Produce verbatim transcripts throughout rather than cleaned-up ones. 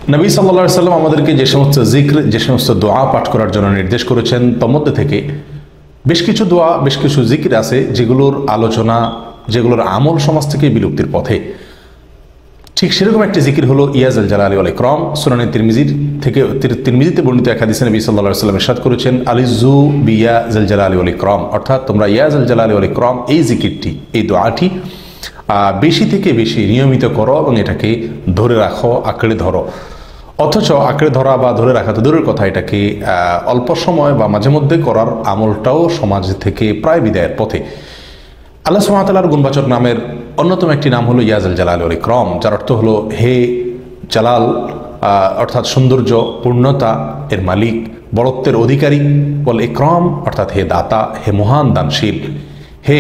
নবী সাল্লাল্লাহু আলাইহি সাল্লাম আমাদেরকে যে সমস্ত জিক্র, যে সমস্ত দোয়া পাঠ করার জন্য নির্দেশ করেছেন, তার মধ্যে থেকে বেশ কিছু দোয়া, বেশ কিছু জিকির আছে যেগুলোর আলোচনা, যেগুলোর আমল সমাজ থেকে বিলুপ্তির পথে। ঠিক সেরকম একটি জিকির হলো ইয়া যাল জালালি ওয়াল ইকরাম। সুনানে তিরমিজির থেকে তিরমিজিতে বর্ণিত এক হাদিসে নবী সাল্লাল্লাহু আলাইহি সাল্লাম ইরশাদ করেছেন, আলিজু বিয়া যাল জালালি ওয়াল ইকরাম, অর্থাৎ তোমরা ইয়া যাল জালালি ওয়াল ইকরাম এই জিকিরটি, এই দোয়াটি বেশি থেকে বেশি নিয়মিত করো এবং এটাকে ধরে রাখো, আঁকড়ে ধরো। অথচ আঁকড়ে ধরা বা ধরে রাখা তো দূরের কথা, এটাকে অল্প সময় বা মাঝে মধ্যে করার আমলটাও সমাজ থেকে প্রায় বিদায়ের পথে। আল্লাহ সুবহানাহু ওয়া তাআলার গুণবাচক নামের অন্যতম একটি নাম হলো ইয়া যাল জালালি ওয়াল ইকরাম, যার অর্থ হলো হে জালাল, অর্থাৎ সৌন্দর্য, পূর্ণতা এর মালিক, বড়ত্বের অধিকারী, ওয়াল ইকরাম অর্থাৎ হে দাতা, হে মহান দানশীল, হে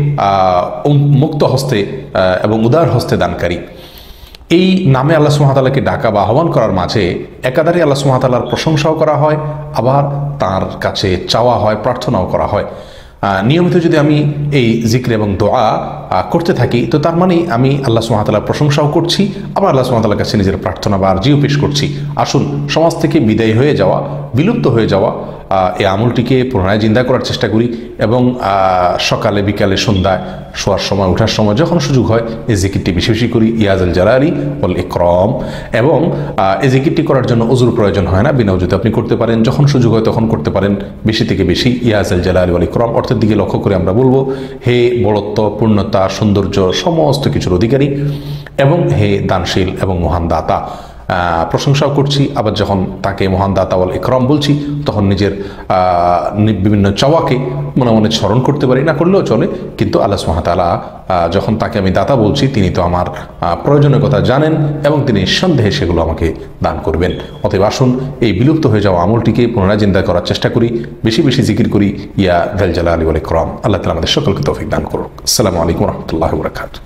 মুক্ত হস্তে এবং উদার হস্তে দানকারী। এই নামে আল্লাহ সুবহানাহু ওয়া তাআলাকে ডাকা বা আহ্বান করার মাঝে একাধারে আল্লাহ সুবহানাহু ওয়া তাআলার প্রশংসাও করা হয়, আবার তার কাছে চাওয়া হয়, প্রার্থনাও করা হয়। নিয়মিত যদি আমি এই জিক্র এবং দোয়া করতে থাকি, তো তার মানে আমি আল্লাহ সুবহানাহু ওয়া তাআলার প্রশংসাও করছি, আবার আল্লাহ সুবহানাহু ওয়া তাআলার কাছে নিজের প্রার্থনা বা আরজিও পেশ করছি। আসুন সমাজ থেকে বিদায় হয়ে যাওয়া, বিলুপ্ত হয়ে যাওয়া এই আমলটিকে পুনরায় জিন্দা করার চেষ্টা করি এবং সকালে, বিকালে, সন্ধ্যায়, শোয়ার সময়, ওঠার সময়, যখন সুযোগ হয় এই জিকিরটি বেশি বেশি করি, ইয়া যাল জালালি ওয়াল ইকরাম। এবং এই জিকিরটি করার জন্য ওযুর প্রয়োজন হয় না, বিনা ওযুতে আপনি করতে পারেন, যখন সুযোগ হয় তখন করতে পারেন। বেশি থেকে বেশি ইয়া যাল জালালি ওয়াল ইকরাম অর্থের দিকে লক্ষ্য করে আমরা বলবো, হে বড়ত্ব, পূর্ণতা, সৌন্দর্য সমস্ত কিছুর অধিকারী এবং হে দানশীল এবং মহান দাতা। প্রশংসাও করছি, আবার যখন তাকে মহান দাতা ওয়াল ইকরাম বলছি, তখন নিজের বিভিন্ন চাওয়াকে মনে মনে স্মরণ করতে পারি, না করলেও চলে, কিন্তু আল্লাহ সুবহানাহু ওয়া তাআলা যখন তাকে আমি দাতা বলছি, তিনি তো আমার প্রয়োজনের কথা জানেন এবং তিনি নিঃসন্দেহে সেগুলো আমাকে দান করবেন। অতএব আসুন এই বিলুপ্ত হয়ে যাওয়া আমলটিকে পুনরায় জিন্দা করার চেষ্টা করি, বেশি বেশি জিকির করি ইয়া যাল জালালি ওয়াল ইকরাম। আল্লাহ তাআলা আমাদের সকলকে তৌফিক দান করুন। আসসালামু আলাইকুম ওয়া রাহমাতুল্লাহি ওয়া বারাকাতুহু।